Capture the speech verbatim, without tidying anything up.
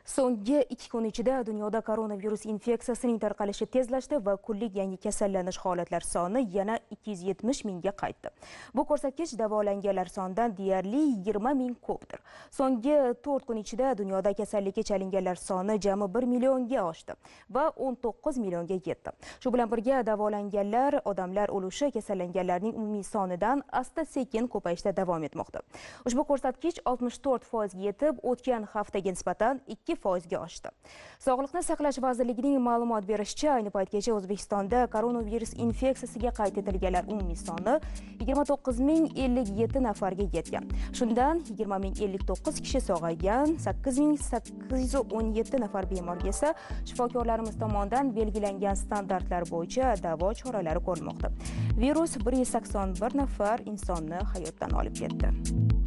So'nggi ikki kun ichida dunyoda koronavirus infeksiyasining tarqalishi tezlashdi va kunlik yangi kasallanish holatlari soni yana ikki yuz yetmish mingga qaytdi. Bu ko'rsatkich davolanganlar sonidan deyarli yigirma ming ko'pdir. So'nggi to'rt kun ichida dunyoda kasallikka chalinganlar soni jami bir millionga oshdi va o'n to'qqiz millionga yetdi. Shu bilan birga davolanganlar odamlar ulushi kasallanganlarning umumiy sonidan asta-sekin ko'payishda davom etmoqda. Ushbu ko'rsatkich oltmish to'rt foizga yetib, o'tgan haftaga nisbatan ikki foizga oshdi. Sog'liqni saqlash vazirligining ma'lumot berishicha, ayni paytgacha O'zbekistonda koronavirus infeksiyasiga qayd etilganlar umumiy soni yigirma to'qqiz ming ellik yetti nafarga yetgan. Shundan yigirma ming ellik to'qqiz kishi sog'aygan, sakkiz ming sakkiz yuz o'n yetti nafar bemorga esa shifokorlarimiz tomonidan belgilangan standartlar bo'yicha davo choralari ko'rilmoqda. Virus bir yuz sakson bir nafar insonni hayotdan olib ketdi.